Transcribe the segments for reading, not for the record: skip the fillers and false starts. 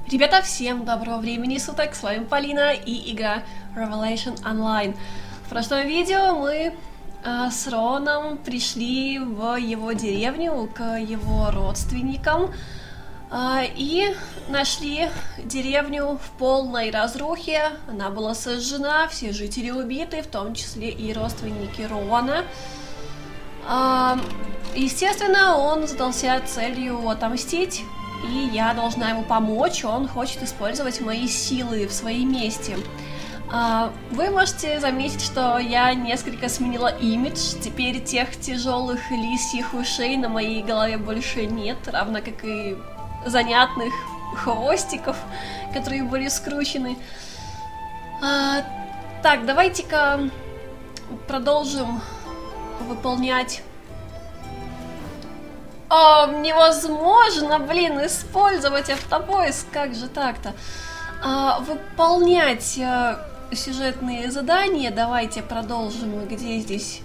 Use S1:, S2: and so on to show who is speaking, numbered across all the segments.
S1: Ребята, всем доброго времени суток, с вами Полина и игра Revelation Online. В прошлом видео мы с Роном пришли в его деревню к его родственникам и нашли деревню в полной разрухе. Она была сожжена, все жители убиты, в том числе и родственники Рона. Естественно, он задался целью отомстить, и я должна ему помочь. Он хочет использовать мои силы в своей мести. Вы можете заметить, что я несколько сменила имидж. Теперь тех тяжелых лисьих ушей на моей голове больше нет, равно как и занятных хвостиков, которые были скручены. Так, давайте-ка продолжим выполнять. Невозможно, блин, использовать автопоиск, как же так-то? Выполнять сюжетные задания. Давайте продолжим. Где здесь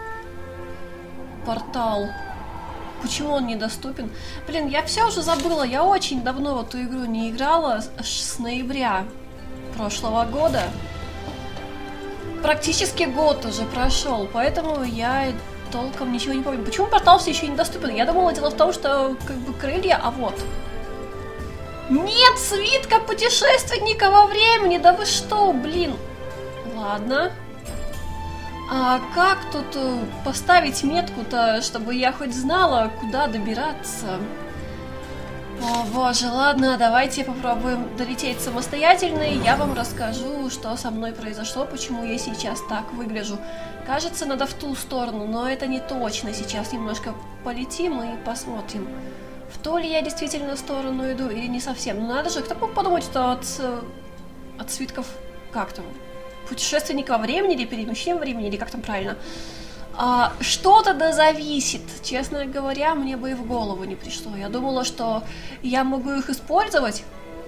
S1: портал? Почему он недоступен? Блин, я все уже забыла. Я очень давно в эту игру не играла, аж с ноября прошлого года. Практически год уже прошел, поэтому я толком ничего не помню. Почему портал все еще недоступен? Я думала, дело в том, что как бы крылья, а вот. Нет, свитка путешественника во времени, да вы что, блин. Ладно. А как тут поставить метку-то, чтобы я хоть знала, куда добираться? О боже, ладно, давайте попробуем долететь самостоятельно, и я вам расскажу, что со мной произошло, почему я сейчас так выгляжу. Кажется, надо в ту сторону, но это не точно. Сейчас немножко полетим и посмотрим, в ту ли я действительно сторону иду или не совсем. Ну надо же, кто мог подумать, что от свитков, как там, путешественника времени или перемещения времени, или как там правильно, что-то да зависит. Честно говоря, мне бы и в голову не пришло. Я думала, что я могу их использовать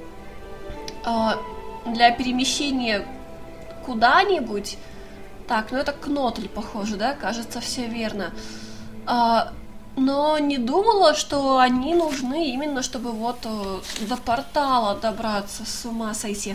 S1: для перемещения куда-нибудь. Так, ну это Кнотль, похоже, да? Кажется, все верно. Но не думала, что они нужны именно, чтобы вот до портала добраться. С ума сойти.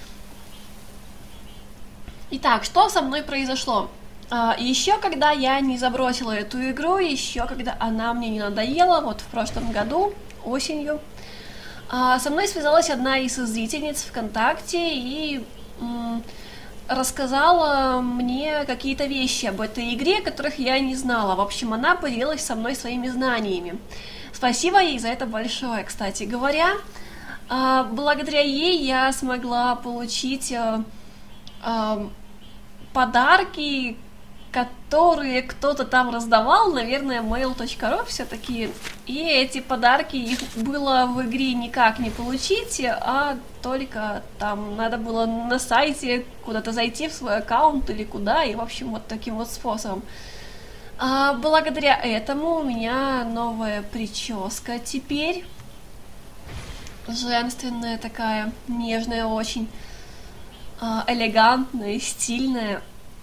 S1: Итак, что со мной произошло? Еще когда я не забросила эту игру, еще когда она мне не надоела, вот в прошлом году, осенью, со мной связалась одна из зрительниц ВКонтакте и рассказала мне какие-то вещи об этой игре, которых я не знала. В общем, она поделилась со мной своими знаниями. Спасибо ей за это большое, кстати говоря. Благодаря ей я смогла получить подарки, которые кто-то там раздавал, наверное, mail.ru все-таки. И эти подарки, их было в игре никак не получить, а только там надо было на сайте куда-то зайти в свой аккаунт или куда, и, в общем, вот таким вот способом. Благодаря этому у меня новая прическа теперь. Женственная такая, нежная очень, элегантная, стильная.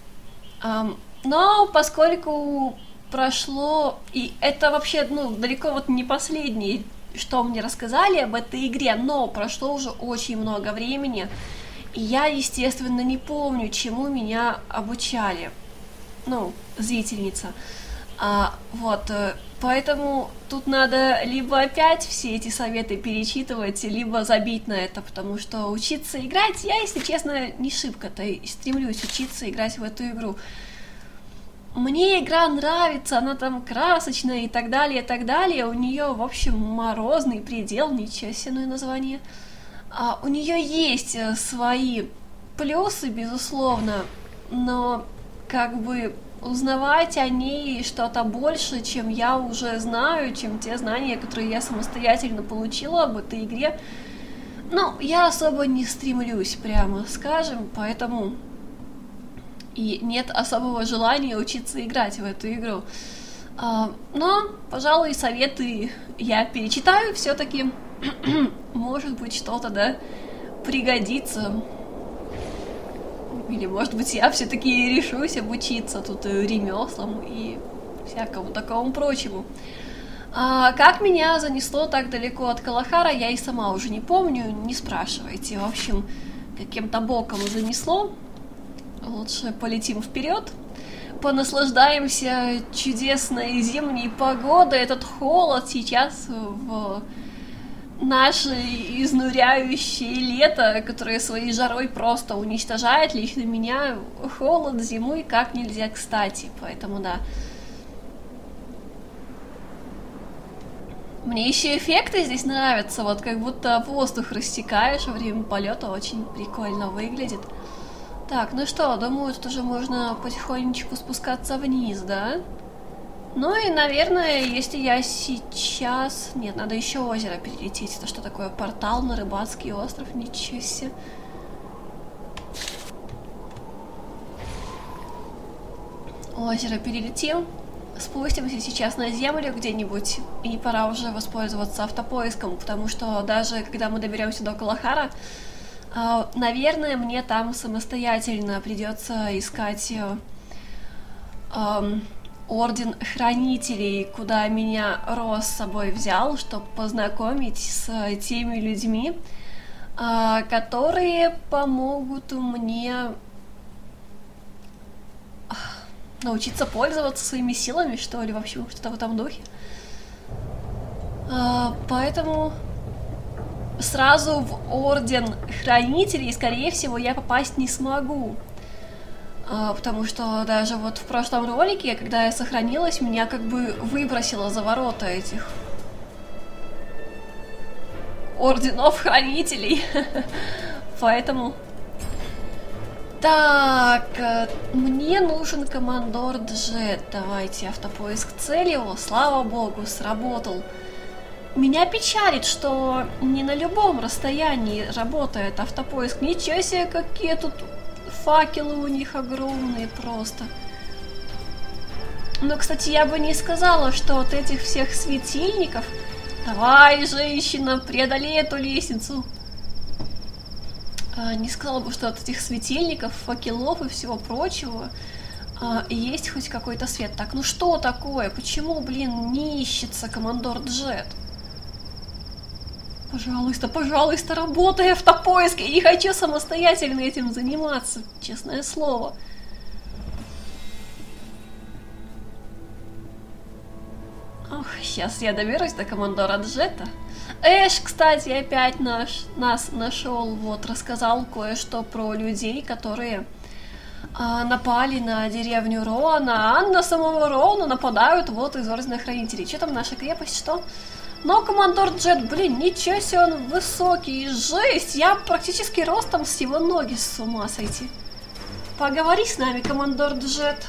S1: Но поскольку прошло, и это вообще, ну, далеко вот не последнее, что мне рассказали об этой игре, но прошло уже очень много времени, и я, естественно, не помню, чему меня обучали, ну, зрительница. Вот, поэтому тут надо либо опять все эти советы перечитывать, либо забить на это, потому что учиться играть, я, если честно, не шибко-то стремлюсь учиться играть в эту игру. Мне игра нравится, она там красочная и так далее, и так далее. У нее, в общем, морозный предел, ничего себе название. У нее есть свои плюсы, безусловно, но как бы узнавать о ней что-то больше, чем я уже знаю, чем те знания, которые я самостоятельно получила об этой игре, ну, я особо не стремлюсь, прямо скажем, поэтому и нет особого желания учиться играть в эту игру. Но, пожалуй, советы я перечитаю все-таки. Может быть, что-то, да, пригодится. Или, может быть, я все-таки решусь обучиться тут ремеслам и всякому такому прочему. Как меня занесло так далеко от Калахара, я и сама уже не помню, не спрашивайте. В общем, каким-то боком занесло. Лучше полетим вперед, понаслаждаемся чудесной зимней погодой. Этот холод сейчас в наше изнуряющее лето, которое своей жарой просто уничтожает лично меня, холод зимой как нельзя кстати, поэтому да. Мне еще эффекты здесь нравятся, вот как будто воздух рассекаешь во время полета, очень прикольно выглядит. Так, ну что, думаю, тут уже можно потихонечку спускаться вниз, да? Ну и, наверное, если я сейчас... Нет, надо еще озеро перелететь. Это что такое? Портал на рыбацкий остров? Ничего себе. Озеро перелетим. Спустимся сейчас на землю где-нибудь. И пора уже воспользоваться автопоиском. Потому что даже когда мы доберемся до Калахара, наверное, мне там самостоятельно придется искать... Орден Хранителей, куда меня Рос с собой взял, чтобы познакомить с теми людьми, которые помогут мне научиться пользоваться своими силами, что ли, в общем, что-то в этом духе. Поэтому сразу в Орден Хранителей, скорее всего, я попасть не смогу. Потому что даже вот в прошлом ролике, когда я сохранилась, меня как бы выбросило за ворота этих орденов хранителей. Поэтому... Так, мне нужен командор Джет. Давайте, автопоиск цели. О, слава богу, сработал. Меня печалит, что не на любом расстоянии работает автопоиск. Ничего себе, какие тут... Факелы у них огромные просто. Но, кстати, я бы не сказала, что от этих всех светильников... Давай, женщина, преодолей эту лестницу. Не сказала бы, что от этих светильников, факелов и всего прочего есть хоть какой-то свет. Так, ну что такое? Почему, блин, не ищется командор Джет? Пожалуйста, пожалуйста, работай, автопоиск. Я не хочу самостоятельно этим заниматься, честное слово. Ох, сейчас я доберусь до командора Джета. Эш, кстати, опять нас нашел, вот, рассказал кое-что про людей, которые напали на деревню Роана, а на самого Роана нападают вот из Ордена Хранителей. Что там наша крепость, что? Но командор Джет, блин, ничего себе, он высокий, жесть, я практически ростом с его ноги, с ума сойти. Поговори с нами, командор Джет.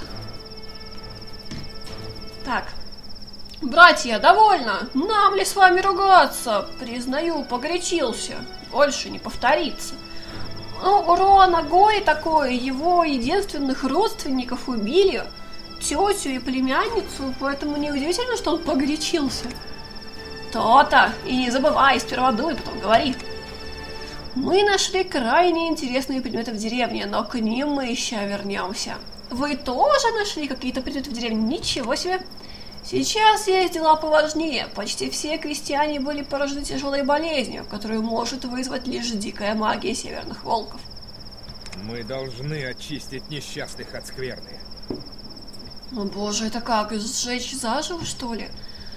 S1: Так, братья, довольно, нам ли с вами ругаться? Признаю, погорячился, больше не повторится. Ну, у Роана горе такое, его единственных родственников убили, тетю и племянницу, поэтому неудивительно, что он погорячился. То-то, и не забывай, сперва дуй, потом говори. Мы нашли крайне интересные предметы в деревне, но к ним мы еще вернемся. Вы тоже нашли какие-то предметы в деревне? Ничего себе. Сейчас есть дела поважнее. Почти все крестьяне были поражены тяжелой болезнью, которую может вызвать лишь дикая магия северных волков.
S2: Мы должны очистить несчастных от скверны.
S1: О боже, это как, сжечь заживо, что ли?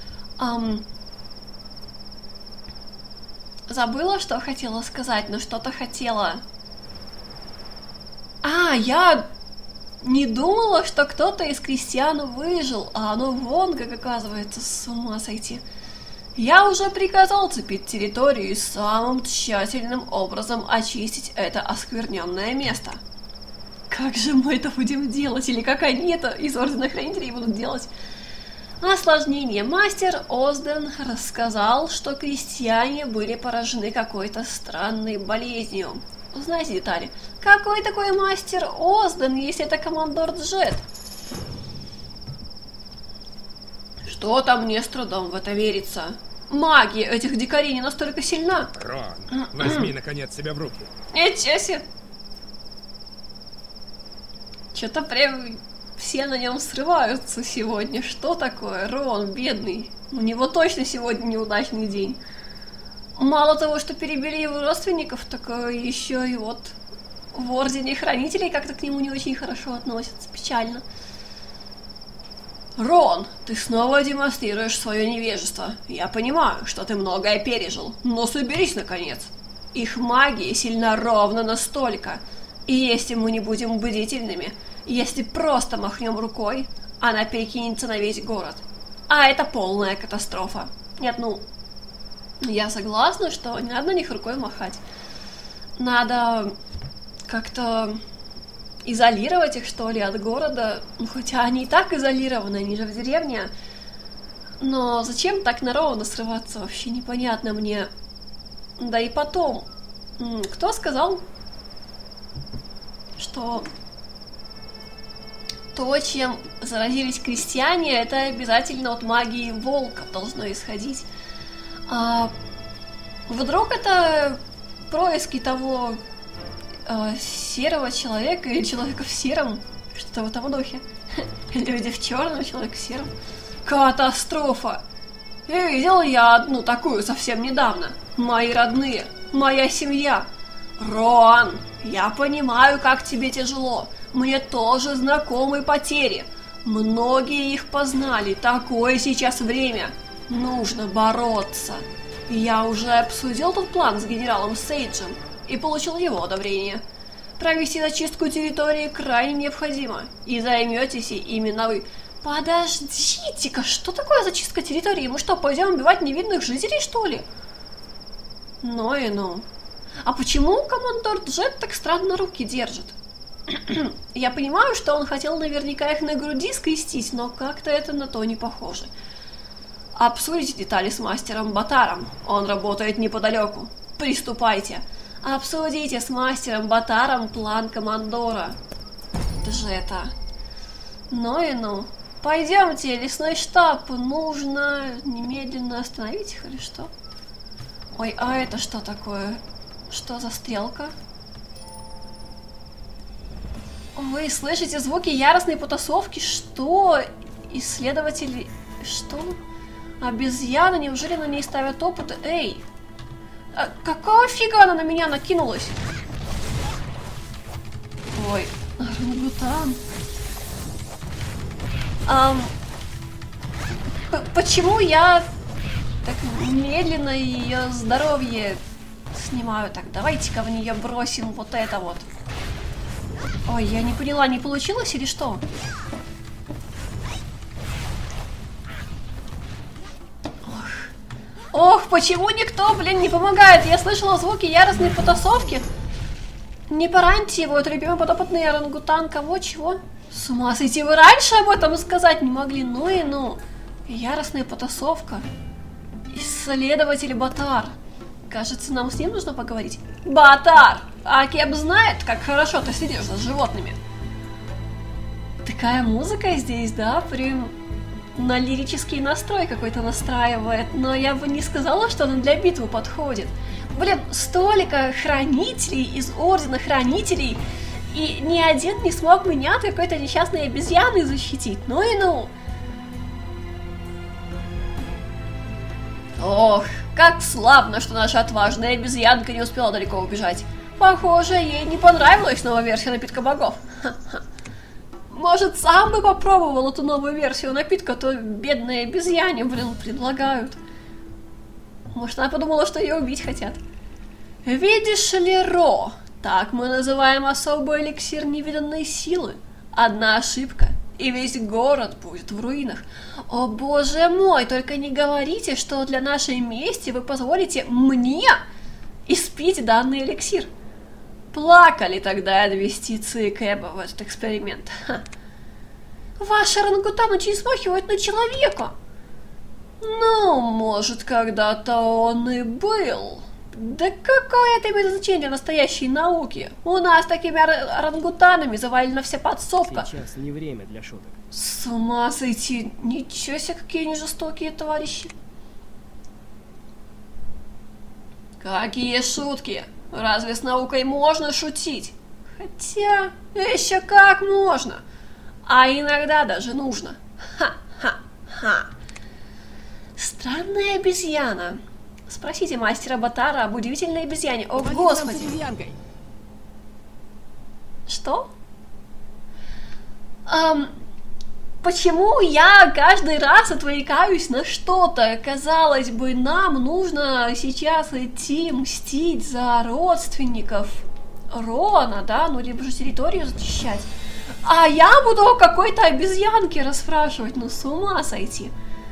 S1: Забыла, что хотела сказать, но что-то хотела. Я не думала, что кто-то из крестьян выжил, а оно вон как оказывается, с ума сойти. Я уже приказал цепить территорию и самым тщательным образом очистить это оскверненное место. Как же мы это будем делать? Или как они это из Ордена Хранителей будут делать? Осложнение. Мастер Озден рассказал, что крестьяне были поражены какой-то странной болезнью. Узнайте детали. Какой такой мастер Озден, если это командор Джет? Что-то мне с трудом в это верится. Магия этих дикарей не настолько сильна.
S2: Рон, возьми наконец себя в руки.
S1: Ничего себе. Что-то прям все на нем срываются сегодня. Что такое? Рон, бедный. У него точно сегодня неудачный день. Мало того, что перебили его родственников, так еще и вот в Ордене Хранителей как-то к нему не очень хорошо относятся. Печально. Рон, ты снова демонстрируешь свое невежество. Я понимаю, что ты многое пережил, но соберись наконец. Их магия сильна ровно настолько. И если мы не будем бдительными, если просто махнем рукой, она перекинется на весь город. А это полная катастрофа. Нет, ну, я согласна, что не надо на них рукой махать. Надо как-то изолировать их, что ли, от города. Ну, хотя они и так изолированы, они же в деревне. Но зачем так на Роуна срываться, вообще непонятно мне. Да и потом, кто сказал, что то, чем заразились крестьяне, это обязательно от магии волка должно исходить. А вдруг это происки того серого человека или человека в сером, что-то в этом духе. Люди в черном, человек в сером. Катастрофа! И видел я одну такую совсем недавно. Мои родные, моя семья. Рон, я понимаю, как тебе тяжело. Мне тоже знакомы потери. Многие их познали. Такое сейчас время. Нужно бороться. Я уже обсудил тот план с генералом Сейджем и получил его одобрение. Провести зачистку территории крайне необходимо. И займетесь именно вы. Подождите-ка, что такое зачистка территории? Мы что, пойдем убивать невинных жителей, что ли? Ну и ну. А почему командор Джет так странно руки держит? Я понимаю, что он хотел наверняка их на груди скрестить, но как-то это на то не похоже. Обсудите детали с мастером Батаром. Он работает неподалеку. Приступайте. Обсудите с мастером Батаром план командора Джета. Ну и ну. Пойдемте, лесной штаб. Нужно немедленно остановить их или что? Ой, а это что такое? Что за стрелка? Вы слышите звуки яростной потасовки? Что? Исследователи... Что? Обезьяна? Неужели на ней ставят опыт? Эй! А какого фига она на меня накинулась? Ой, орангутан. Почему я так медленно ее здоровье снимаю? Так, давайте-ка в нее бросим вот это вот. Ой, я не поняла, не получилось или что? Ох, почему никто, блин, не помогает? Я слышала звуки яростной потасовки. Не пораньте его, это любимый подопытный орангутан. Кого, чего? С ума сойти, вы раньше об этом сказать не могли. Ну и ну. Яростная потасовка. Исследователь Батар. Кажется, нам с ним нужно поговорить. Батар! А Кеп знает, как хорошо ты следишь за животными. Такая музыка здесь, да? Прям на лирический настрой какой-то настраивает. Но я бы не сказала, что она для битвы подходит. Блин, столько хранителей из Ордена Хранителей, и ни один не смог меня от какой-то несчастной обезьяны защитить. Ну и ну. Ох, как славно, что наша отважная обезьянка не успела далеко убежать. Похоже, ей не понравилась новая версия напитка богов. Ха-ха. Может, сам бы попробовал эту новую версию напитка, то бедные обезьяне, блин, предлагают. Может, она подумала, что ее убить хотят. Видишь ли, Ро, так мы называем особый эликсир невиданной силы. Одна ошибка, и весь город будет в руинах. О боже мой, только не говорите, что для нашей мести вы позволите мне испить данный эликсир. Плакали тогда инвестиции Кэба в этот эксперимент. Ха. Ваш орангутан очень смахивает на человека. Ну, может, когда-то он и был. Да какое это имеет значение настоящей науки? У нас такими орангутанами завалена вся подсобка.
S3: Сейчас не время для шуток.
S1: С ума сойти. Ничего себе, какие они жестокие товарищи. Какие шутки? Разве с наукой можно шутить? Хотя, еще как можно. А иногда даже нужно. Ха-ха-ха. Странная обезьяна. Спросите мастера Батара об удивительной обезьяне. О, господи. Что? Почему я каждый раз отвлекаюсь на что-то? Казалось бы, нам нужно сейчас идти мстить за родственников Рона, да? Ну, либо же территорию зачищать. А я буду о какой-то обезьянке расспрашивать. Ну, с ума сойти.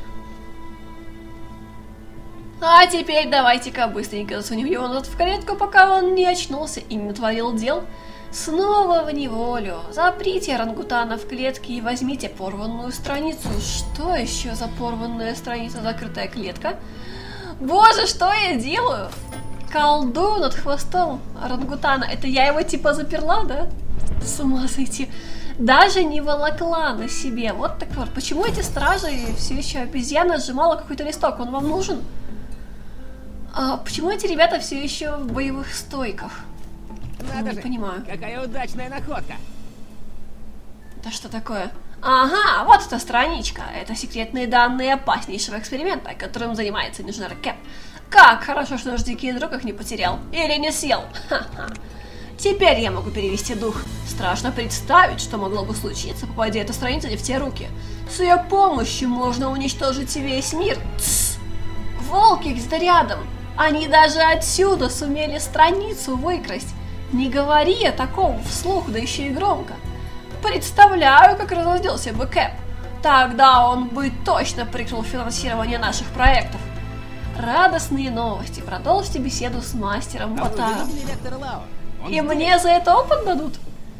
S1: А теперь давайте-ка быстренько засунем его назад в клетку, пока он не очнулся и не натворил дел. Снова в неволю. Заприте орангутана в клетке и возьмите порванную страницу. Что еще за порванная страница? Закрытая клетка? Боже, что я делаю? Колдун над хвостом орангутана. Это я его типа заперла, да? С ума сойти. Даже не волокла на себе. Вот так вот. Почему эти стражи все еще обезьяна сжимала какой-то листок? Он вам нужен? А почему эти ребята все еще в боевых стойках?
S3: Надо
S1: не
S3: же,
S1: понимаю.
S3: Какая удачная находка.
S1: Это что такое? Ага, вот эта страничка. Это секретные данные опаснейшего эксперимента, которым занимается инженер Кэп. Как хорошо, что наш дикий друг их не потерял. Или не съел. Ха-ха. Теперь я могу перевести дух. Страшно представить, что могло бы случиться, попадя эта страница не в те руки. С ее помощью можно уничтожить весь мир. Тссс. Волки где-то рядом. Они даже отсюда сумели страницу выкрасть. Не говори о таком вслух, да еще и громко. Представляю, как разозлился бы Кэп. Тогда он бы точно прикрыл финансирование наших проектов. Радостные новости. Продолжите беседу с мастером Батаром. И мне за это опыт дадут?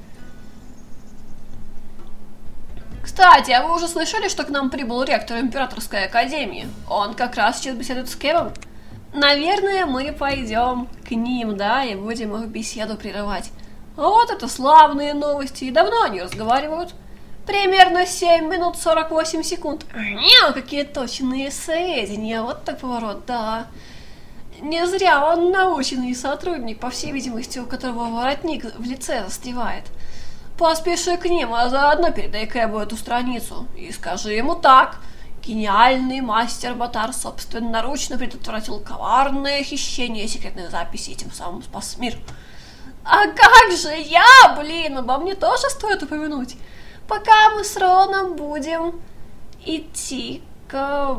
S1: Кстати, а вы уже слышали, что к нам прибыл ректор Императорской Академии? Он как раз сейчас беседует с Кэпом. Наверное, мы пойдем к ним, да, и будем их беседу прерывать. Вот это славные новости. И давно они разговаривают? Примерно 7 минут 48 секунд. Какие точные сведения. Вот так поворот, да. Не зря он наученный сотрудник, по всей видимости, у которого воротник в лице застревает. Поспеши к ним, а заодно передай Кэбу эту страницу. И скажи ему так. Гениальный мастер Батар собственноручно предотвратил коварное хищение секретных записей и тем самым спас мир. А как же я, блин, обо мне тоже стоит упомянуть. Пока мы с Роном будем идти к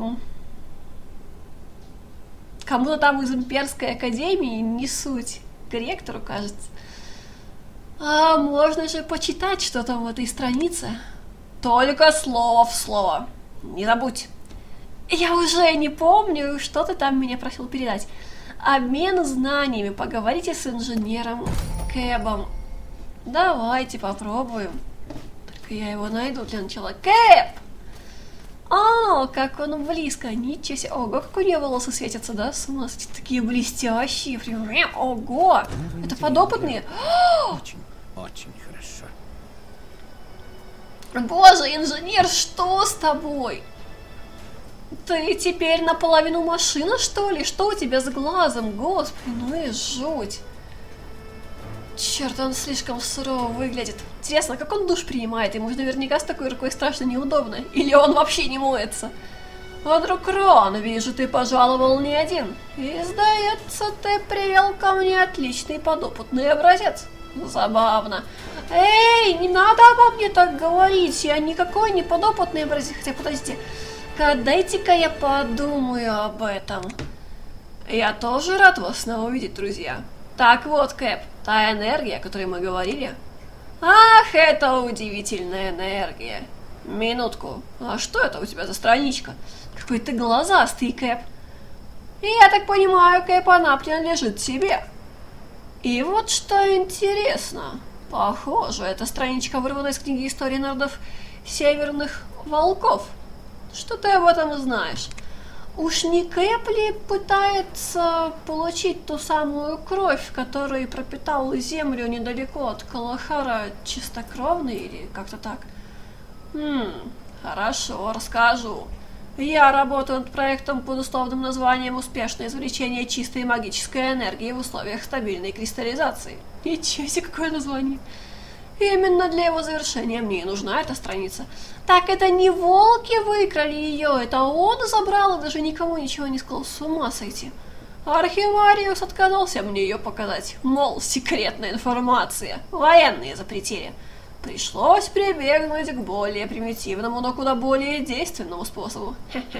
S1: кому-то там из Имперской Академии, не суть, к ректору, кажется. А можно же почитать, что там в этой странице. Только слово в слово. Не забудь. Я уже не помню, что ты там меня просил передать. Обмен знаниями. Поговорите с инженером Кэбом. Давайте попробуем. Только я его найду для начала. Кэб! О, как он близко. Ничего себе. Ого, как у нее волосы светятся, да? С ума сойти, такие блестящие. Прям. Ого! Это подопытные.
S3: Очень, очень хорошо.
S1: Боже, инженер, что с тобой? Ты теперь наполовину машина, что ли? Что у тебя с глазом? Господи, ну и жуть. Черт, он слишком сурово выглядит. Интересно, как он душ принимает? Ему же наверняка с такой рукой страшно неудобно. Или он вообще не моется? А друг Рон, вижу, ты пожаловал не один. И, сдается, ты привел ко мне отличный подопытный образец. Забавно. Эй, не надо обо мне так говорить. Я никакой не подопытный образец. Хотя, подождите. Дайте-ка я подумаю об этом. Я тоже рад вас снова увидеть, друзья. Так вот, Кэп, та энергия, о которой мы говорили. Ах, это удивительная энергия. Минутку. А что это у тебя за страничка? Какой ты глазастый, Кэп. И я так понимаю, Кэп, она принадлежит тебе. И вот что интересно. Похоже, эта страничка вырвана из книги истории народов Северных Волков. Что ты об этом знаешь? Уж не Кэп ли пытается получить ту самую кровь, которой пропитал землю недалеко от Калахара чистокровный или как-то так? Хорошо, расскажу. Я работаю над проектом под условным названием «Успешное извлечение чистой магической энергии в условиях стабильной кристаллизации». Ничего себе, какое название! Именно для его завершения мне и нужна эта страница. Так это не волки выкрали ее, это он забрал и даже никому ничего не сказал. С ума сойти. Архивариус отказался мне ее показать. Мол, секретная информация. Военные запретили. Пришлось прибегнуть к более примитивному, но куда более действенному способу.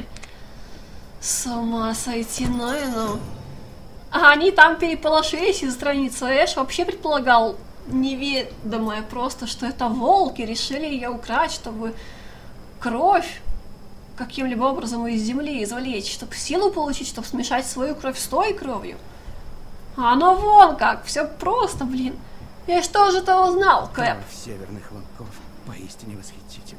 S1: С ума сойти, ну. А они там переполошились из страницы. Эш вообще предполагал неведомое просто, что это волки решили ее украсть, чтобы кровь каким-либо образом из земли извлечь, чтобы силу получить, чтобы смешать свою кровь с той кровью. А оно вон как, все просто, блин. Я что же-то узнал, Кэп?
S3: Кровь северных волков поистине восхитительна.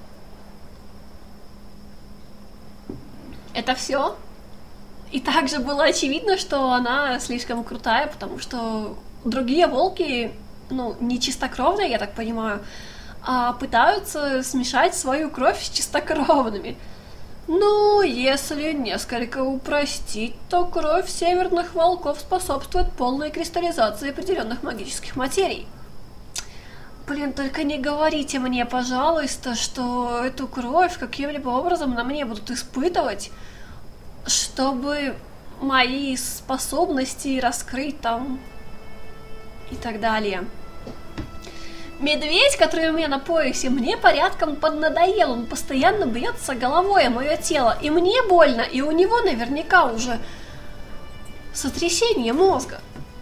S1: Это все? И также было очевидно, что она слишком крутая, потому что другие волки, ну, не чистокровные, я так понимаю, а пытаются смешать свою кровь с чистокровными. Ну, если несколько упростить, то кровь северных волков способствует полной кристаллизации определенных магических материй. Блин, только не говорите мне, пожалуйста, что эту кровь каким-либо образом на мне будут испытывать, чтобы мои способности раскрыть там и так далее. Медведь, который у меня на поясе, мне порядком поднадоел. Он постоянно бьется головой о мое тело. И мне больно, и у него наверняка уже сотрясение мозга.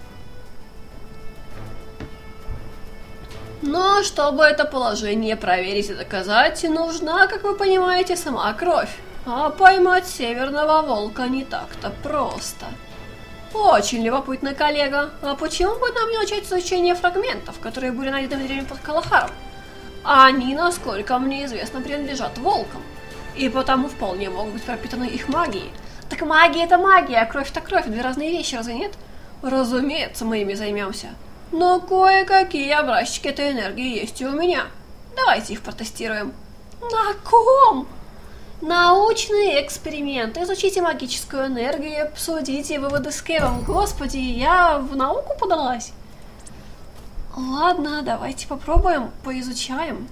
S1: Но чтобы это положение проверить и доказать, нужна, как вы понимаете, сама кровь. А поймать северного волка не так-то просто. Очень любопытно, коллега. А почему бы нам не начать изучение фрагментов, которые были найдены в деревне под Калахаром? Они, насколько мне известно, принадлежат волкам. И потому вполне могут быть пропитаны их магией. Так магия это магия, а кровь это кровь. Две разные вещи, разве нет? Разумеется, мы ими займемся. Но кое-какие образчики этой энергии есть и у меня. Давайте их протестируем. На ком? Научный эксперимент. Изучите магическую энергию, обсудите выводы с Кэвом. Господи, я в науку подалась? Ладно, давайте попробуем, поизучаем.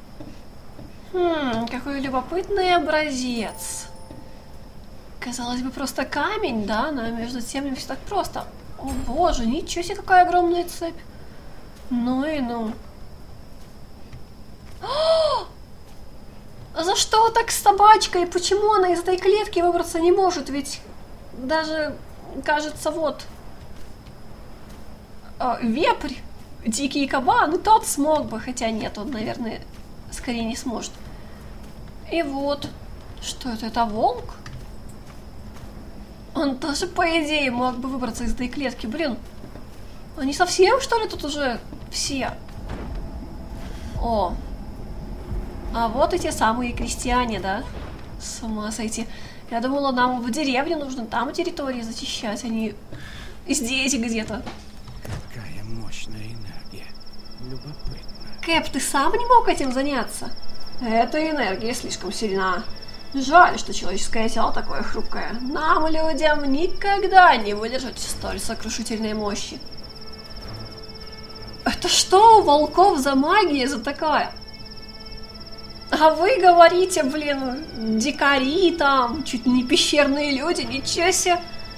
S1: Какой любопытный образец. Казалось бы, просто камень, да, но между тем не все так просто. О боже, ничего себе, какая огромная цепь. Ну и ну. А за что так с собачкой? Почему она из этой клетки выбраться не может? Ведь даже, кажется, вот вепрь, дикий кабан, ну тот смог бы, хотя нет, он, наверное, скорее не сможет. И вот, что это? Это волк? Он тоже, по идее, мог бы выбраться из этой клетки. Блин, они совсем, что ли, тут уже все? О, а вот и те самые крестьяне, да? С ума сойти. Я думала, нам в деревню нужно там территории зачищать, а не здесь где-то.
S3: Какая мощная энергия. Любопытно.
S1: Кэп, ты сам не мог этим заняться? Эта энергия слишком сильна. Жаль, что человеческое тело такое хрупкое. Нам, людям, никогда не выдержать столь сокрушительной мощи. Это что у волков за магия за такая? А вы говорите, блин, дикари там, чуть ли не пещерные люди, ничего себе.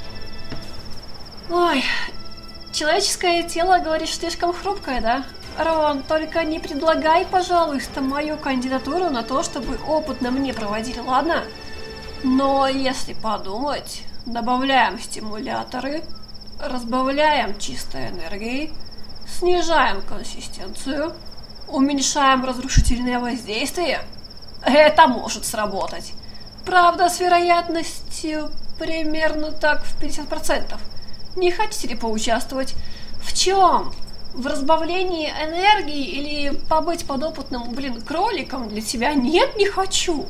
S1: Ой, человеческое тело, говоришь, слишком хрупкое, да? Рон, только не предлагай, пожалуйста, мою кандидатуру на то, чтобы опыт на мне проводили, ладно? Но если подумать, добавляем стимуляторы, разбавляем чистой энергией, снижаем консистенцию, уменьшаем разрушительное воздействие, это может сработать. Правда, с вероятностью примерно так в 50%. Не хотите ли поучаствовать? В чем? В разбавлении энергии или побыть подопытным, блин, кроликом для тебя? Нет, не хочу.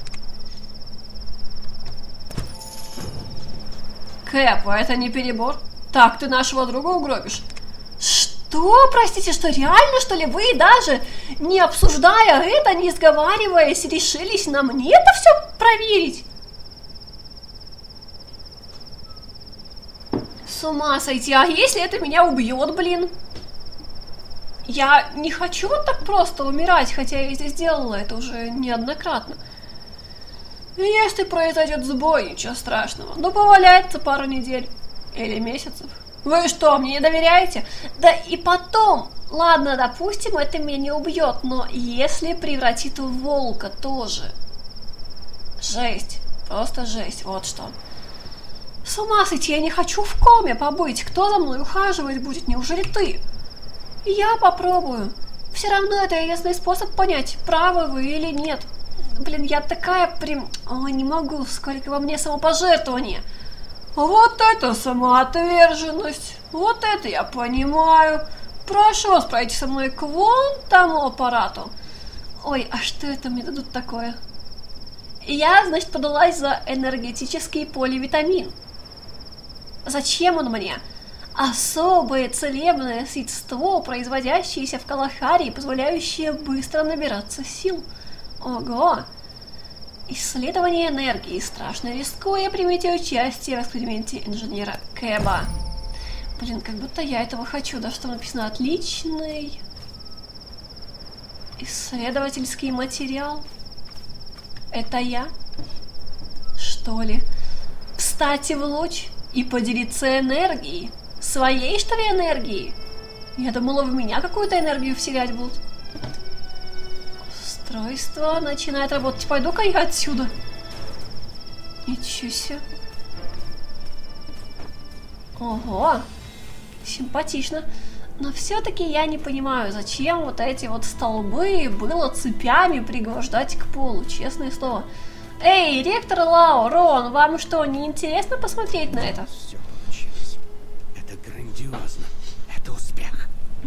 S1: Кэп, а это не перебор? Так ты нашего друга угробишь? Что? Простите, что реально, что ли? Вы даже не обсуждая это, не сговариваясь, решились на мне это все проверить? С ума сойти, а если это меня убьет, блин? Я не хочу вот так просто умирать, хотя я здесь делала это уже неоднократно. Если произойдет сбой, ничего страшного. Ну, поваляется пару недель или месяцев. Вы что, мне не доверяете? Да и потом, ладно, допустим, это меня не убьет, но если превратит в волка тоже. Жесть, просто жесть, вот что. С ума сойти, я не хочу в коме побыть. Кто за мной ухаживать будет, неужели ты? Я попробую. Все равно это единственный способ понять, правы вы или нет. Блин, я такая прям... Ой, не могу, сколько во мне самопожертвования. Вот это самоотверженность. Вот это я понимаю. Прошу вас пройти со мной к вон тому аппарату. Ой, а что это мне дадут такое? Я, значит, подалась за энергетический поливитамин. Зачем он мне? Особое целебное средство, производящееся в Калахари и позволяющее быстро набираться сил. Ого! Исследование энергии. Страшно рискуя, примите участие в эксперименте инженера Кэба. Блин, как будто я этого хочу. Да, что написано? Отличный исследовательский материал. Это я? Что ли? Встать в луч и поделиться энергией. Своей, что ли, энергией? Я думала, в меня какую-то энергию вселять будут. Устройство начинает работать. Пойду-ка я отсюда. Ничего себе. Ого. Симпатично. Но все-таки я не понимаю, зачем вот эти вот столбы было цепями пригвождать к полу, честное слово. Эй, ректор Лао, Рон, вам что, не интересно посмотреть на это?
S3: Все получилось. Это грандиозно. Это успех.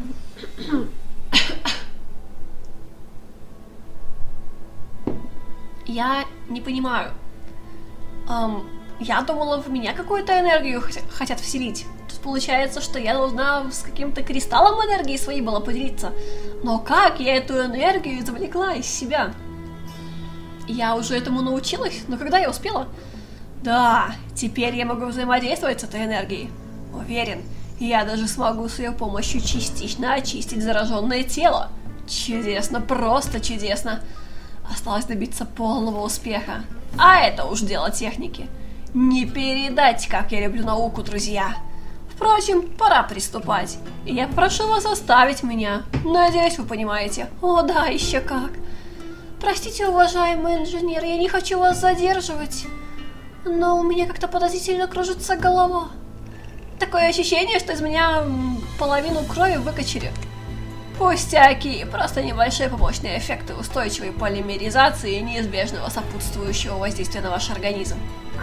S1: Я не понимаю. Я думала, в меня какую-то энергию хотят вселить. Тут получается, что я должна с каким-то кристаллом энергии своей была поделиться. Но как я эту энергию извлекла из себя? Я уже этому научилась, но когда я успела? Да, теперь я могу взаимодействовать с этой энергией. Уверен, я даже смогу с ее помощью частично очистить зараженное тело. Чудесно, просто чудесно. Осталось добиться полного успеха. А это уж дело техники. Не передать, как я люблю науку, друзья. Впрочем, пора приступать. И я прошу вас оставить меня. Надеюсь, вы понимаете. О, да, еще как. Простите, уважаемый инженер, я не хочу вас задерживать. Но у меня как-то подозрительно кружится голова. Такое ощущение, что из меня половину крови выкачали. Пустяки, просто небольшие побочные эффекты устойчивой полимеризации и неизбежного сопутствующего воздействия на ваш организм.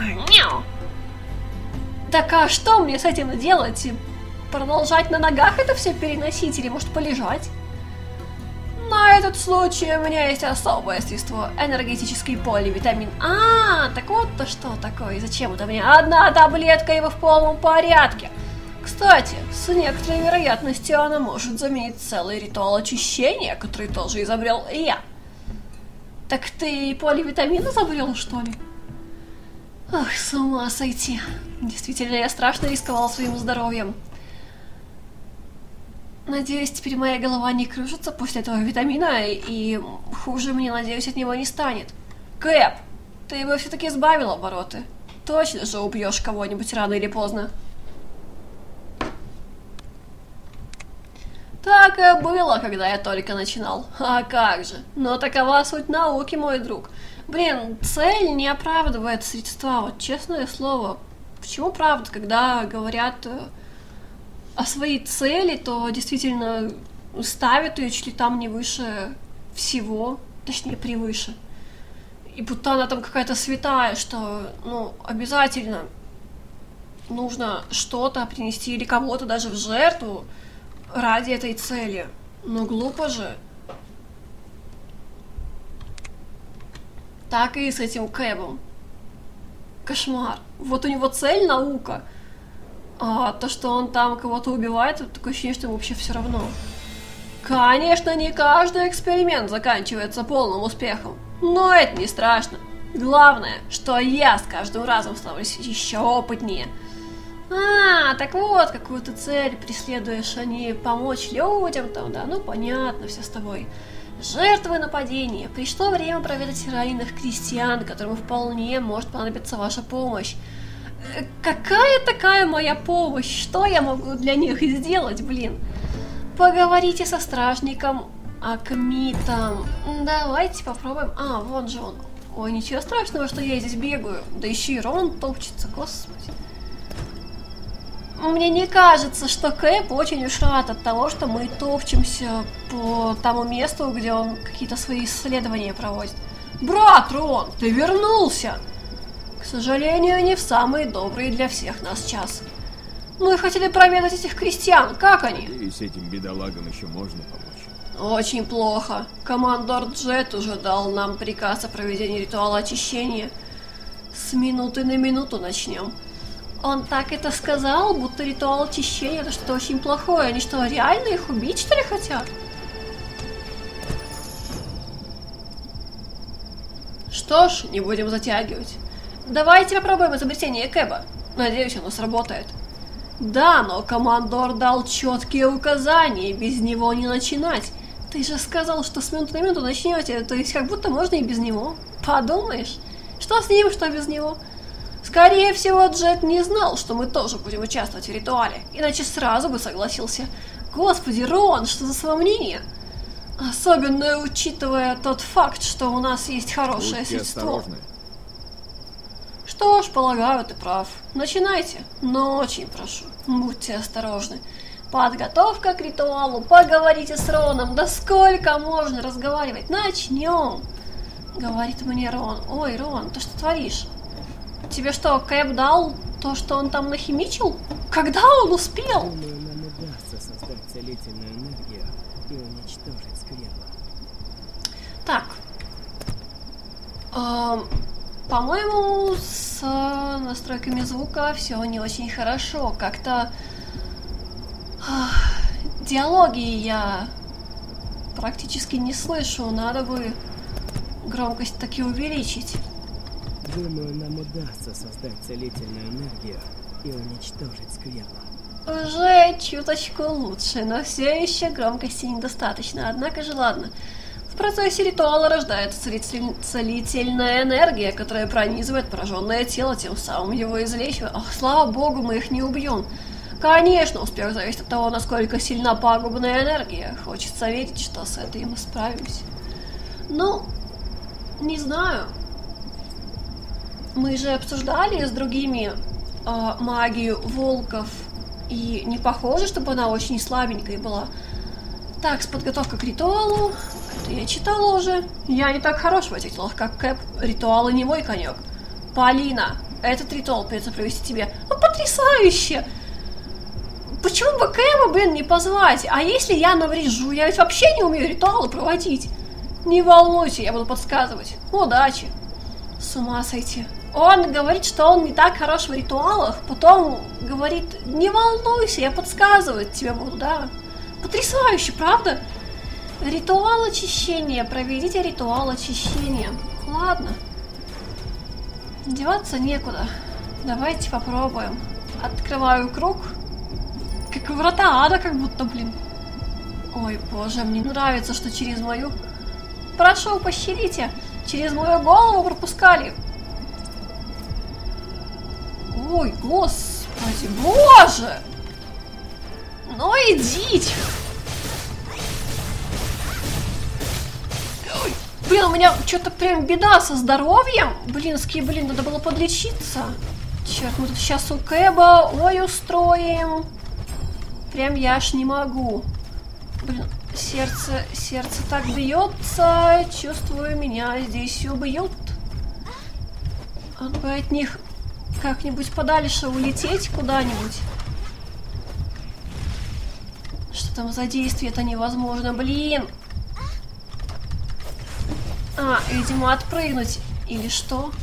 S1: Так а что мне с этим делать? Продолжать на ногах это все переносить или может полежать? На этот случай у меня есть особое средство, энергетический поливитамин. Так вот-то что такое, зачем это мне? Одна таблетка, и вы в полном порядке. Кстати, с некоторой вероятностью она может заменить целый ритуал очищения, который тоже изобрел я. Так ты поливитамин изобрел, что ли? Ах, с ума сойти. Действительно, я страшно рисковала своим здоровьем. Надеюсь, теперь моя голова не кружится после этого витамина, и хуже мне, надеюсь, от него не станет. Кэп, ты бы все-таки сбавил обороты. Точно же убьешь кого-нибудь рано или поздно. Так и было, когда я только начинал. А как же? Но такова суть науки, мой друг. Блин, цель не оправдывает средства, вот честное слово. Почему правда, когда говорят о своей цели, то действительно ставят ее чуть ли там не выше всего, точнее превыше. И будто она там какая-то святая, что, обязательно нужно что-то принести или кого-то даже в жертву ради этой цели. Но глупо же. Так и с этим Кэбом. Кошмар. Вот у него цель наука. А то, что он там кого-то убивает, такое ощущение, что ему вообще все равно. Конечно, не каждый эксперимент заканчивается полным успехом. Но это не страшно. Главное, что я с каждым разом становлюсь еще опытнее. А, так вот, какую ты цель преследуешь, а не помочь людям там, да, ну понятно, все с тобой. Жертвы нападения. Пришло время проведать раненых крестьян, которым вполне может понадобиться ваша помощь. Какая такая моя помощь? Что я могу для них сделать, блин? Поговорите со стражником Акмитом. Давайте попробуем. А, вон же он. Ой, ничего страшного, что я здесь бегаю. Да еще и Рон топчется, господи. Мне не кажется, что Кэп очень уж рад от того, что мы топчемся по тому месту, где он какие-то свои исследования проводит. Брат Рон, ты вернулся! К сожалению, не в самый добрый для всех нас час. Мы хотели проведать этих крестьян, как они?
S2: Надеюсь, этим бедолагам еще можно помочь.
S1: Очень плохо. Командор Джет уже дал нам приказ о проведении ритуала очищения. С минуты на минуту начнем. Он так это сказал, будто ритуал очищения это что-то очень плохое. Они что, реально их убить, что ли, хотят? Что ж, не будем затягивать. Давайте попробуем изобретение Кэба. Надеюсь, оно сработает. Да, но командор дал четкие указания, без него не начинать. Ты же сказал, что с минуты на минуту начнете, то есть как будто можно и без него. Подумаешь, что с ним, что без него. Скорее всего, Джет не знал, что мы тоже будем участвовать в ритуале, иначе сразу бы согласился. Господи, Рон, что за сомнение? Особенно учитывая тот факт, что у нас есть хорошее
S2: Будьте
S1: средство.
S2: осторожны.
S1: Что ж, полагаю, ты прав. Начинайте, но очень прошу, будьте осторожны. Подготовка к ритуалу, поговорите с Роном, да сколько можно разговаривать? Начнем. Говорит мне Рон. Ой, Рон, ты что творишь? Тебе что, Кэп дал то, что он там нахимичил? Когда он успел?
S4: Думаю, нам удастся создать целительную энергию и уничтожить скверну.
S1: Так. По-моему, с настройками звука все не очень хорошо. Как-то диалоги я практически не слышу. Надо бы громкость таки увеличить.
S4: Думаю, нам удастся создать целительную энергию и уничтожить скверну.
S1: Уже чуточку лучше, но все еще громкости недостаточно. Однако же ладно. В процессе ритуала рождается целительная энергия, которая пронизывает пораженное тело, тем самым его излечивая. Ох, слава богу, мы их не убьем. Конечно, успех зависит от того, насколько сильна пагубная энергия. Хочется верить, что с этой мы справимся. Ну, не знаю. Мы же обсуждали с другими магию волков, и не похоже, чтобы она очень слабенькой была. Так, с подготовкой к ритуалу, это я читала уже. Я не так хорош в этих делах, как Кэп. Ритуалы не мой конек. Полина, этот ритуал придется провести тебе. Ну, потрясающе! Почему бы Кэба, блин, не позвать? А если я наврежу? Я ведь вообще не умею ритуалы проводить. Не волнуйся, я буду подсказывать. Удачи. С ума сойти. Он говорит, что он не так хорош в ритуалах, потом говорит, не волнуйся, я подсказывать тебе буду, да. Потрясающе, правда? Ритуал очищения, проведите ритуал очищения. Ладно. Деваться некуда. Давайте попробуем. Открываю круг. Как врата ада, как будто, блин. Ой, боже, мне нравится, что через мою... Прошу, пощадите. Через мою голову пропускали. Ой, господи, боже! Ну идите! Ой, блин, у меня что-то прям беда со здоровьем. Блин, надо было подлечиться. Черт, мы тут сейчас у Кэба, ой, устроим. Прям я аж не могу. Блин, сердце так бьется, чувствую, меня здесь убьют. Надо бы от них как-нибудь подальше улететь куда-нибудь. Что там за действие? Это невозможно, блин. А, видимо, отпрыгнуть. Или что?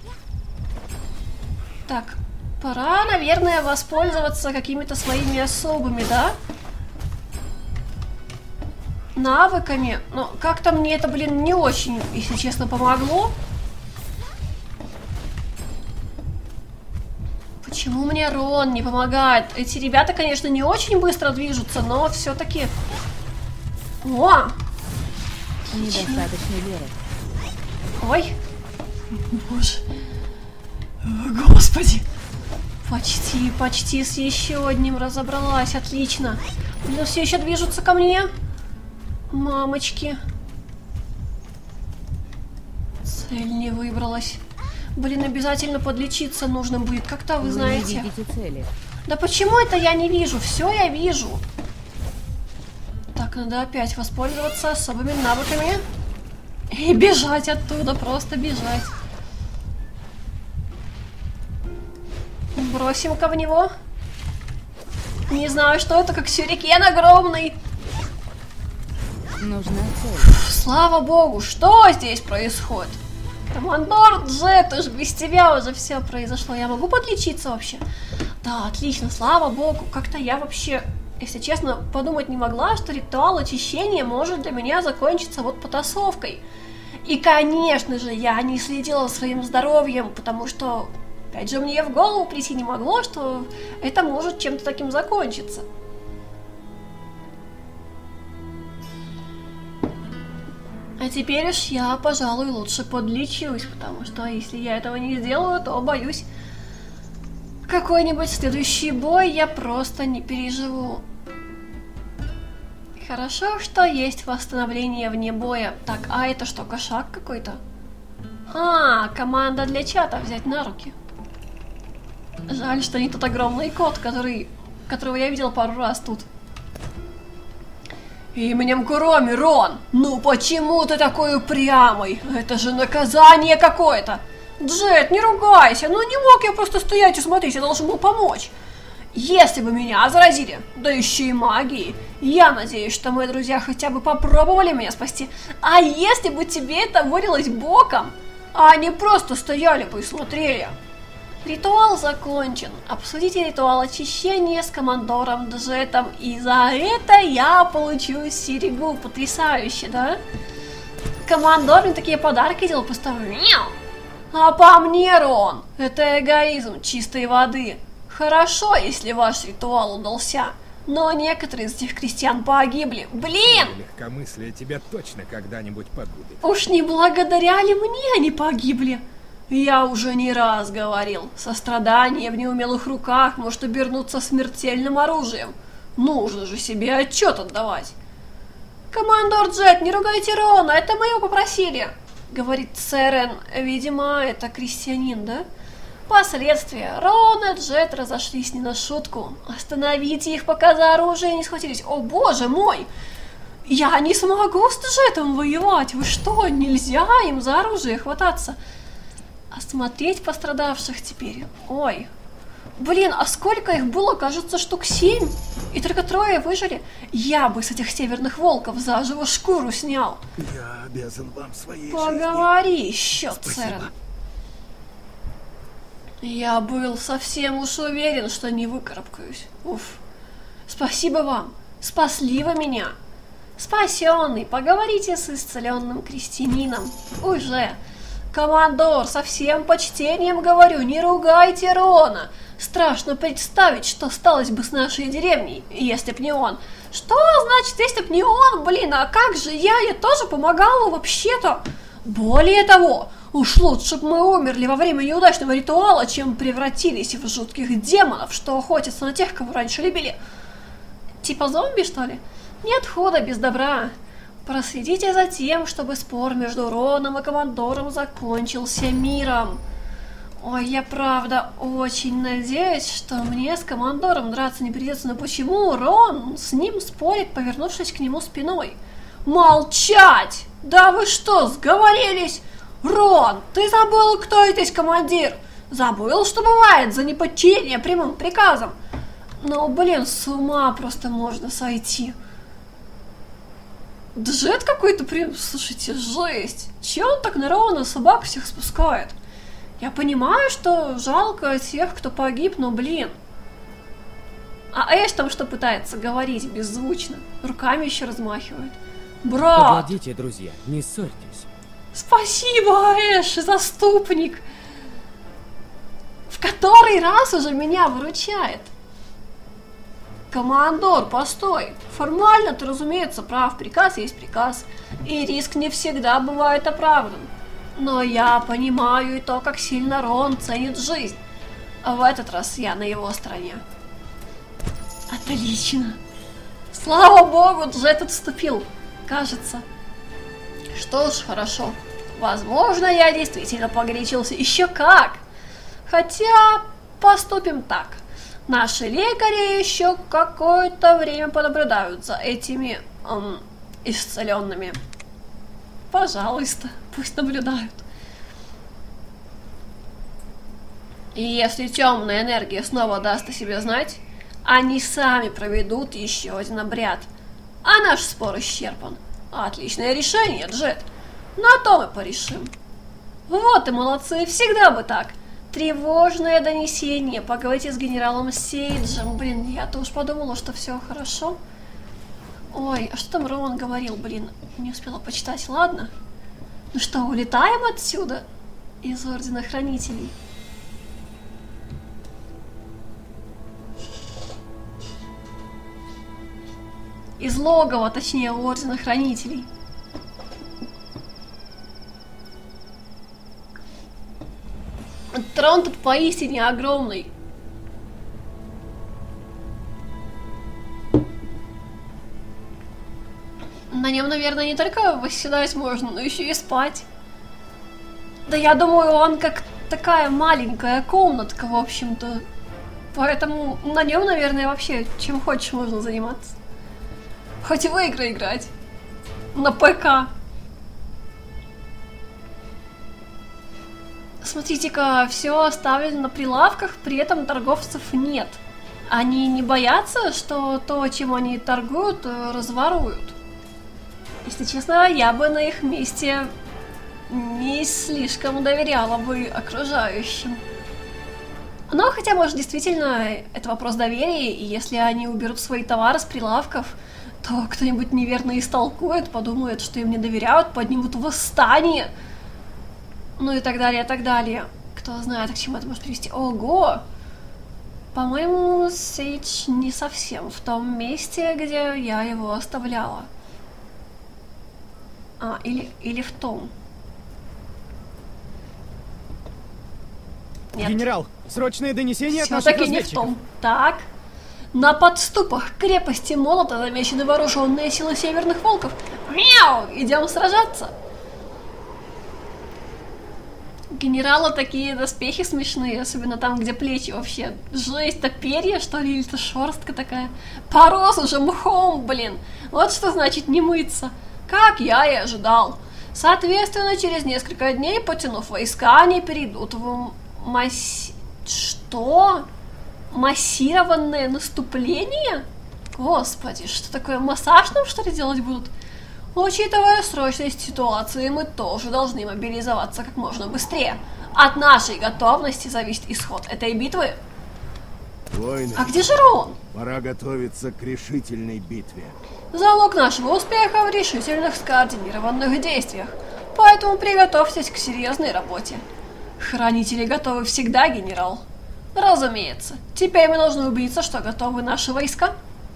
S1: Так, пора, наверное, воспользоваться какими-то своими особыми, да? Навыками. Но как-то мне это, блин, не очень, если честно, помогло. Почему мне Рон не помогает? Эти ребята, конечно, не очень быстро движутся, но все-таки... О!
S5: Недостаточно веры.
S1: Ой. Боже. О, Господи. Почти с еще одним разобралась. Отлично. Но все еще движутся ко мне. Мамочки. Цель не выбралась. Блин, обязательно подлечиться нужно будет. Как-то вы знаете.
S5: Не видите цели.
S1: Да почему это я не вижу? Все я вижу. Так, надо опять воспользоваться особыми навыками. И бежать оттуда, просто бежать. Бросим-ка в него. Не знаю, что это, как сюрикен огромный.
S5: Нужна цель.
S1: Слава богу, что здесь происходит? Командор Джет, уж без тебя уже все произошло. Я могу подлечиться вообще? Да, отлично, слава богу. Как-то я вообще, если честно, подумать не могла, что ритуал очищения может для меня закончиться вот потасовкой. И, конечно же, я не следила за своим здоровьем, потому что, опять же, мне в голову прийти не могло, что это может чем-то таким закончиться. А теперь уж я, пожалуй, лучше подлечусь, потому что если я этого не сделаю, то, боюсь, какой-нибудь следующий бой я просто не переживу. Хорошо, что есть восстановление вне боя. Так, а это что, кошак какой-то? А, команда для чата взять на руки. Жаль, что не тот огромный кот, которого я видел пару раз тут. Именем Куроми, Рон, ну почему ты такой упрямый? Это же наказание какое-то. Джет, не ругайся, ну не мог я просто стоять и смотреть, я должен был помочь. Если бы меня заразили, да еще и магией, я надеюсь, что мои друзья хотя бы попробовали меня спасти. А если бы тебе это вылилось боком, а они просто стояли бы и смотрели? Ритуал закончен. Обсудите ритуал очищения с командором Джетом, и за это я получу серегу. Потрясающе, да? Командор мне такие подарки делал, поставил. А по мне, Рон, это эгоизм чистой воды. Хорошо, если ваш ритуал удался, но некоторые из этих крестьян погибли. Блин!
S2: Легкомыслие тебя точно когда-нибудь погубит.
S1: Уж не благодаря ли мне они погибли? Я уже не раз говорил, сострадание в неумелых руках может обернуться смертельным оружием. Нужно же себе отчет отдавать. Командор Джет, не ругайте Рона, это мы его попросили. Говорит Церен, видимо, это крестьянин, да? Последствия. Рон и Джет разошлись не на шутку. Остановите их, пока за оружие не схватились. О боже мой! Я не смогу с Джетом воевать. Вы что, нельзя им за оружие хвататься? Осмотреть пострадавших теперь. Ой. Блин, а сколько их было? Кажется, штук 7. И только 3 выжили. Я бы с этих северных волков заживо шкуру снял.
S3: Я обязан вам своей
S1: Поговори еще,
S3: Спасибо.
S1: Церен. Я был совсем уж уверен, что не выкарабкаюсь. Уф. Спасибо вам. Спасли вы меня. Спасенный, поговорите с исцеленным крестьянином. Уже. Командор, со всем почтением говорю, не ругайте Рона. Страшно представить, что сталось бы с нашей деревней, если б не он. Что значит, если б не он? Блин, а как же я тоже помогала вообще-то. Более того, уж лучше бы мы умерли во время неудачного ритуала, чем превратились в жутких демонов, что охотятся на тех, кого раньше любили. Типа зомби, что ли? Нет худа без добра. Проследите за тем, чтобы спор между Роном и командором закончился миром. Ой, я правда очень надеюсь, что мне с командором драться не придется, но почему Рон с ним спорит, повернувшись к нему спиной? Молчать! Да вы что, сговорились? Рон, ты забыл, кто здесь командир? Забыл, что бывает за неподчинение прямым приказам? Ну, блин, с ума просто можно сойти. Джет какой-то слушайте, жесть. Че он так на Рона собак всех спускает? Я понимаю, что жалко тех, кто погиб, но блин. А Эш там что пытается говорить беззвучно? Руками еще размахивает. Брат!
S4: Погодите, друзья, не ссорьтесь.
S1: Спасибо, Эш, заступник! В который раз уже меня выручает. Командор, постой. Формально ты, разумеется, прав. Приказ есть приказ. И риск не всегда бывает оправдан. Но я понимаю и то, как сильно Рон ценит жизнь. А в этот раз я на его стороне. Отлично. Слава богу, Джет отступил. Кажется. Что ж, хорошо. Возможно, я действительно погорячился. Еще как. Хотя, поступим так. Наши лекари еще какое-то время понаблюдают за этими исцеленными. Пожалуйста, пусть наблюдают. И если темная энергия снова даст о себе знать, они сами проведут еще один обряд. А наш спор исчерпан. Отличное решение, Джет. На то мы порешим. Вот и молодцы, всегда бы так. Тревожное донесение. Поговорите с генералом Сейджем. Блин, я-то уж подумала, что все хорошо. Ой, а что там Рон говорил, блин? Не успела почитать, ладно? Ну что, улетаем отсюда? Из Ордена Хранителей. Из логова, точнее, Ордена Хранителей. Трон тут поистине огромный. На нем, наверное, не только восседать можно, но еще и спать. Да я думаю, он как такая маленькая комнатка, в общем-то. Поэтому на нем, наверное, вообще чем хочешь можно заниматься. Хоть в игры играть. На ПК. Смотрите-ка, все оставлено на прилавках, при этом торговцев нет. Они не боятся, что то, чем они торгуют, разворуют. Если честно, я бы на их месте не слишком доверяла бы окружающим. Но хотя, может, действительно, это вопрос доверия, и если они уберут свои товары с прилавков, то кто-нибудь неверно истолкует, подумает, что им не доверяют, поднимут восстание. Ну и так далее, и так далее. Кто знает, к чему это может привести. Ого! По-моему, Сейдж не совсем в том месте, где я его оставляла. А, или в том. Нет.
S5: Генерал, срочное донесение от наших
S1: Все-таки не в
S5: разведчиков.
S1: том. Так. На подступах к крепости Молота замечены вооруженные силы Северных Волков. Мяу! Идем сражаться. Генерала такие доспехи смешные, особенно там, где плечи вообще. Жесть-то, перья, что ли, или-то шерстка такая. Порос уже мхом, блин. Вот что значит не мыться. Как я и ожидал. Соответственно, через несколько дней, потянув войска, они перейдут в Что? Массированное наступление? Господи, что такое, массаж нам, что ли, делать будут? Учитывая срочность ситуации, мы тоже должны мобилизоваться как можно быстрее. От нашей готовности зависит исход этой битвы.
S3: Воины,
S1: А где же Рон?
S3: пора готовиться к решительной битве.
S1: Залог нашего успеха в решительных скоординированных действиях. Поэтому приготовьтесь к серьезной работе. Хранители готовы всегда, генерал. Разумеется. Теперь мы должны убедиться, что готовы наши войска.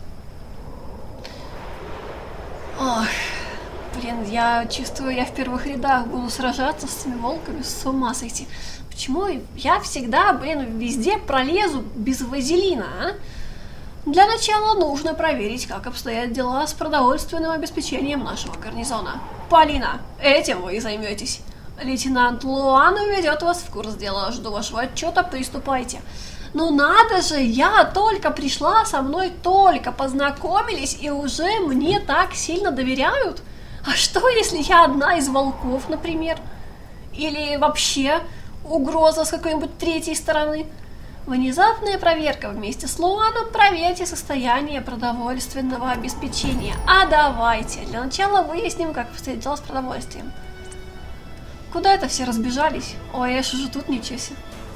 S1: Ох, блин, я чувствую, я в первых рядах буду сражаться с этими волками, с ума сойти. Почему я всегда, блин, везде пролезу без вазелина, а? Для начала нужно проверить, как обстоят дела с продовольственным обеспечением нашего гарнизона. Полина, этим вы и займетесь. Лейтенант Луан ведет вас в курс дела. Жду вашего отчета, приступайте. Ну надо же, я только пришла, со мной только познакомились, и уже мне так сильно доверяют? А что, если я одна из волков, например? Или вообще угроза с какой-нибудь третьей стороны? Внезапная проверка вместе с Луаном. Проверьте состояние продовольственного обеспечения. А давайте для начала выясним, как обстоят дела с продовольствием. Куда это все разбежались? Ой, я ж уже тут, ничего себе.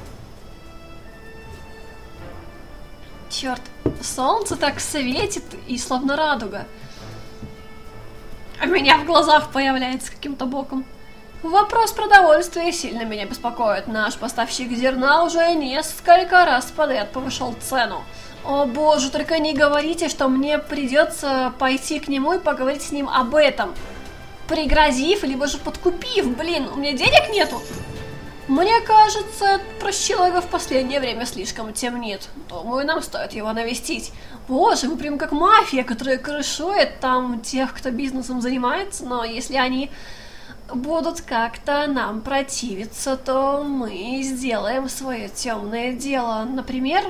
S1: Черт, солнце так светит, и словно радуга. А меня в глазах появляется каким-то боком. Вопрос продовольствия сильно меня беспокоит. Наш поставщик зерна уже несколько раз подряд повышал цену. О боже, только не говорите, что мне придется пойти к нему и поговорить с ним об этом. Пригрозив, либо же подкупив. Блин, у меня денег нету. Мне кажется, прощелыга в последнее время слишком темнит. Думаю, нам стоит его навестить. Боже, мы прям как мафия, которая крышует там тех, кто бизнесом занимается. Но если они будут как-то нам противиться, то мы сделаем свое темное дело. Например,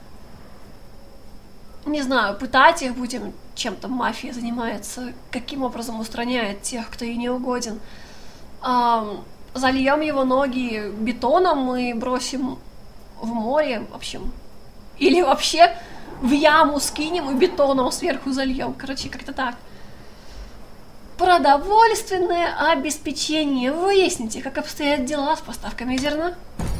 S1: не знаю, пытать их будем, чем-то мафия занимается, каким образом устраняет тех, кто ей не угоден. Зальем его ноги бетоном и бросим в море, в общем. Или вообще в яму скинем и бетоном сверху зальем. Короче, как-то так. Продовольственное обеспечение. Выясните, как обстоят дела с поставками зерна.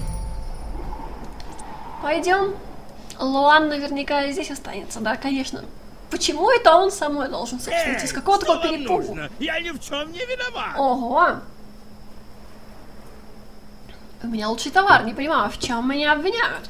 S1: Пойдем. Луан наверняка здесь останется, да, конечно. Почему это он со мной должен, собственно, идти? С какого такого перепугу?
S3: Я ни в чем не виноват.
S1: Ого. У меня лучший товар, не понимаю, в чем меня обвиняют.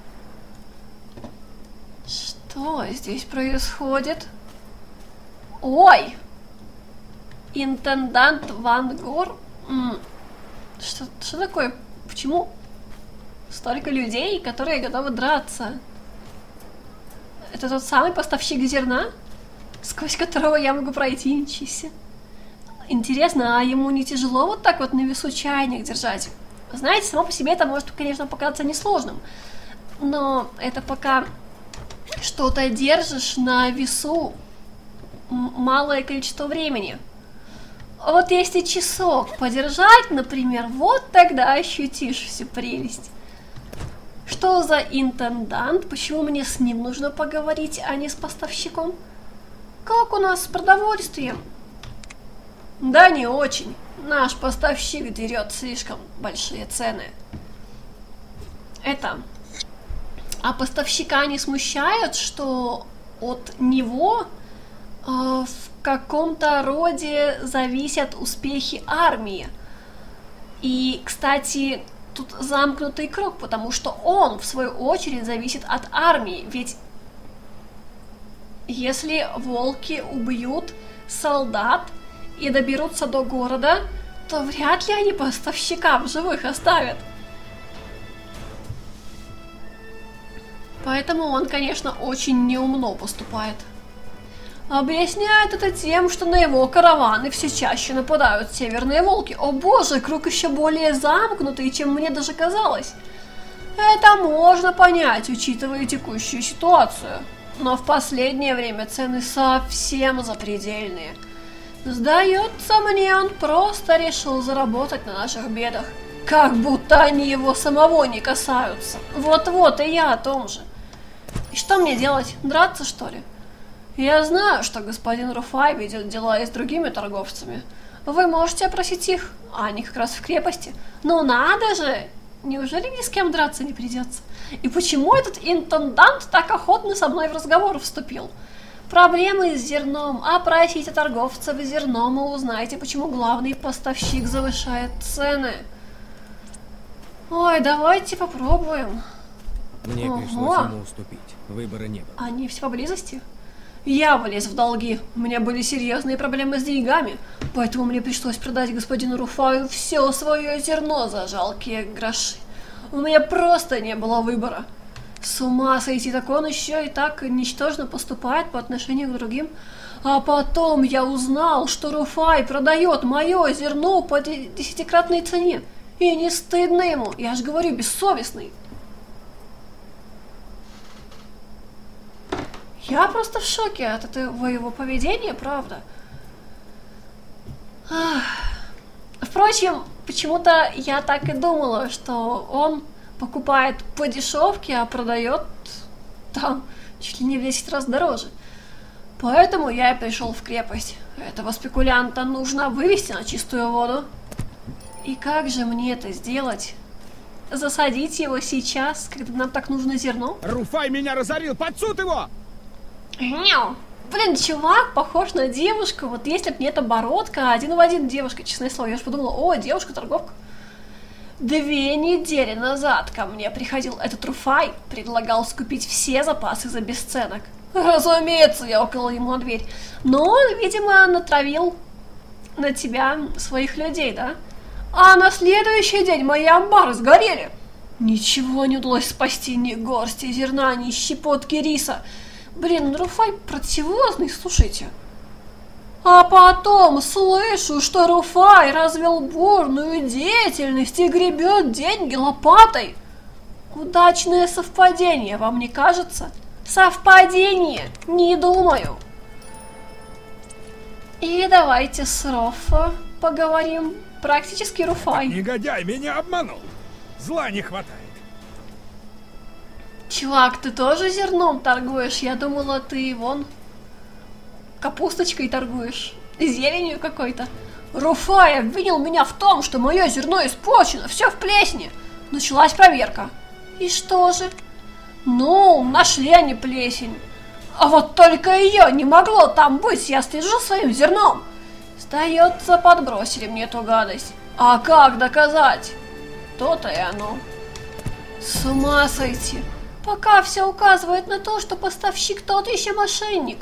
S1: Что здесь происходит? Ой! Интендант Ван Гор? Что такое? Почему столько людей, которые готовы драться? Это тот самый поставщик зерна, сквозь которого я могу пройти, ничего себе. Интересно, а ему не тяжело вот так вот на весу чайник держать? Знаете, само по себе это может, конечно, показаться несложным, но это пока что-то держишь на весу малое количество времени. Вот если часок подержать, например, вот тогда ощутишь всю прелесть. Что за интендант? Почему мне с ним нужно поговорить, а не с поставщиком? Как у нас с продовольствием? Да не очень. Наш поставщик дерет слишком большие цены. А поставщика не смущает, что от него в каком-то роде зависят успехи армии. И, кстати, тут замкнутый круг, потому что он, в свою очередь, зависит от армии. Ведь если волки убьют солдат и доберутся до города, то вряд ли они поставщика в живых оставят. Поэтому он, конечно, очень неумно поступает. Объясняет это тем, что на его караваны все чаще нападают северные волки. О боже, круг еще более замкнутый, чем мне даже казалось. Это можно понять, учитывая текущую ситуацию. Но в последнее время цены совсем запредельные. Сдается мне, он просто решил заработать на наших бедах. Как будто они его самого не касаются. Вот-вот, и я о том же. И что мне делать? Драться, что ли? Я знаю, что господин Руфай ведет дела и с другими торговцами. Вы можете опросить их, а они как раз в крепости. Ну надо же! Неужели ни с кем драться не придется? И почему этот интендант так охотно со мной в разговор вступил? Проблемы с зерном. Опросите торговцев зерном и узнайте, почему главный поставщик завышает цены. Ой, давайте попробуем.
S3: Мне пришлось ему уступить. Выбора не было.
S1: Они все поблизости? Я влез в долги. У меня были серьезные проблемы с деньгами, поэтому мне пришлось продать господину Руфаю все свое зерно за жалкие гроши. У меня просто не было выбора. С ума сойти, так он еще и так ничтожно поступает по отношению к другим. А потом я узнал, что Руфай продает мое зерно по 10-кратной цене. И не стыдно ему, я же говорю, бессовестный. Я просто в шоке от этого его поведения, правда. Впрочем, почему-то я так и думала, что он покупает по дешевке, а продает там чуть ли не в 10 раз дороже. Поэтому я и пришел в крепость. Этого спекулянта нужно вывести на чистую воду. И как же мне это сделать? Засадить его сейчас, когда нам так нужно зерно?
S5: Руфай меня разорил! Под суд его!
S1: Няу! Блин, чувак похож на девушку. Вот если бы не эта бородка, один в один девушка, честное слово. Я же подумала, о, девушка-торговка. 2 недели назад ко мне приходил этот Руфай, предлагал скупить все запасы за бесценок. Разумеется, я около ему на дверь. Но он, видимо, натравил на тебя своих людей, да? А на следующий день мои амбары сгорели. Ничего не удалось спасти, ни горсти зерна, ни щепотки риса. Блин, Руфай противозный, слушайте. А потом слышу, что Руфай развел бурную деятельность и гребет деньги лопатой. Удачное совпадение, вам не кажется? Совпадение, не думаю. И давайте с Роффа поговорим. Практически Руфай.
S2: Негодяй меня обманул. Зла не хватает.
S1: Чувак, ты тоже зерном торгуешь? Я думала, ты вон капусточкой торгуешь, зеленью какой-то. Руфай обвинил меня в том, что мое зерно испорчено, все в плесени. Началась проверка. И что же? Ну, нашли они плесень. А вот только ее не могло там быть, я слежу своим зерном. Сдается, подбросили мне эту гадость. А как доказать? То-то и оно. С ума сойти. Пока все указывает на то, что поставщик тот еще мошенник.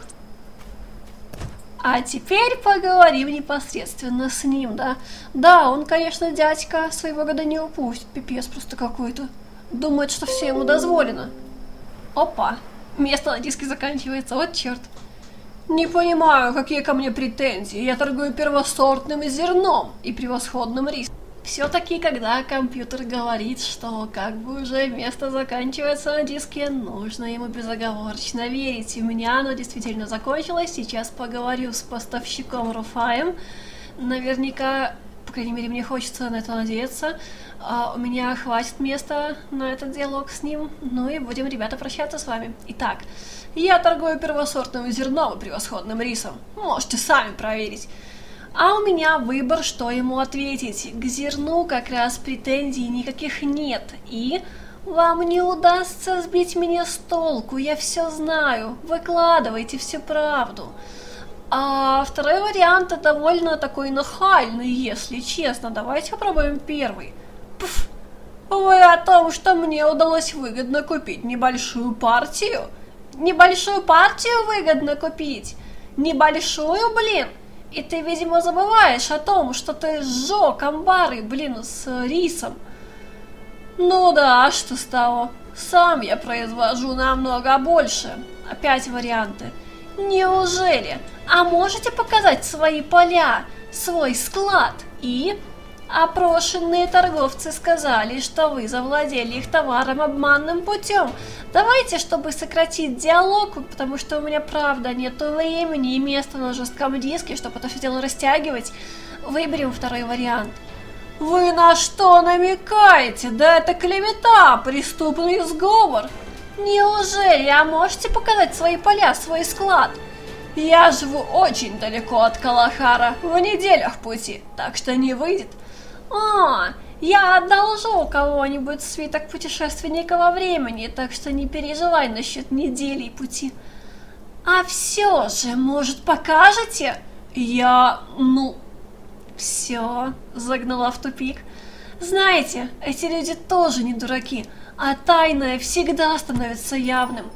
S1: А теперь поговорим непосредственно с ним, да? Да, он, конечно, дядька, своего года не упустит, пипец просто какой-то. Думает, что все ему дозволено. Опа, место на диске заканчивается, вот черт. Не понимаю, какие ко мне претензии, я торгую первосортным зерном и превосходным рисом. Все-таки, когда компьютер говорит, что как бы уже место заканчивается на диске, нужно ему безоговорочно верить. У меня оно действительно закончилось. Сейчас поговорю с поставщиком Руфаем. Наверняка, по крайней мере, мне хочется на это надеяться. У меня хватит места на этот диалог с ним. Ну и будем, ребята, прощаться с вами. Итак, я торгую первосортным зерном и превосходным рисом. Можете сами проверить. А у меня выбор, что ему ответить. К зерну как раз претензий никаких нет. И вам не удастся сбить меня с толку, я все знаю. Выкладывайте всю правду. А второй вариант довольно такой нахальный, если честно. Давайте попробуем первый. Пф, вы о том, что мне удалось выгодно купить небольшую партию? Небольшую партию выгодно купить? Небольшую, блин? И ты, видимо, забываешь о том, что ты сжег амбары, блин, с рисом. Ну да, что с того? Сам я произвожу намного больше. Опять варианты. Неужели? А можете показать свои поля, свой склад? И опрошенные торговцы сказали, что вы завладели их товаром обманным путем. Давайте, чтобы сократить диалог, потому что у меня правда нету времени и места на жестком диске, чтобы это все дело растягивать, выберем второй вариант. Вы на что намекаете? Да это клевета, преступный сговор. Неужели? А можете показать свои поля, свой склад? Я живу очень далеко от Калахара, в неделях пути, так что не выйдет. Я одолжу у кого-нибудь свиток путешественника во времени, так что не переживай насчет недели пути. А все же, может, покажете? Все, загнала в тупик. Знаете, эти люди тоже не дураки, а тайное всегда становится явным.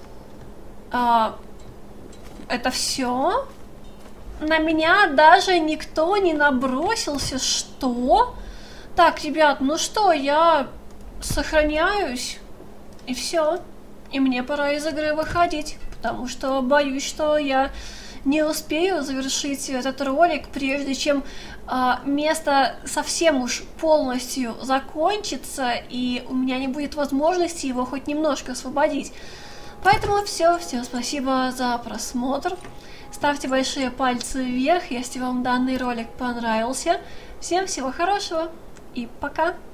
S1: Это все? На меня даже никто не набросился, что? Так, ребят, ну что, я сохраняюсь, и все. И мне пора из игры выходить, потому что боюсь, что я не успею завершить этот ролик, прежде чем место совсем уж полностью закончится, и у меня не будет возможности его хоть немножко освободить. Поэтому все, всем спасибо за просмотр. Ставьте большие пальцы вверх, если вам данный ролик понравился. Всем всего хорошего и пока!